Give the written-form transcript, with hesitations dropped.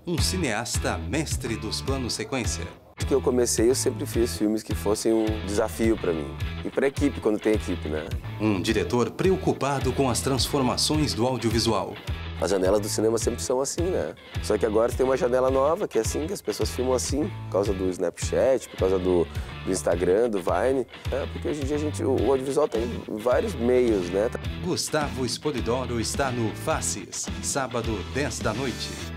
um cineasta mestre dos planos sequência. Desde que eu comecei, eu sempre fiz filmes que fossem um desafio para mim. E para a equipe, quando tem equipe, né? Um diretor preocupado com as transformações do audiovisual. As janelas do cinema sempre são assim, né? Só que agora tem uma janela nova, que é assim, que as pessoas filmam assim, por causa do Snapchat, por causa do Instagram, do Vine. Porque hoje em dia o audiovisual tem vários meios, né? Gustavo Espolidoro está no Faces, sábado, 10 da noite.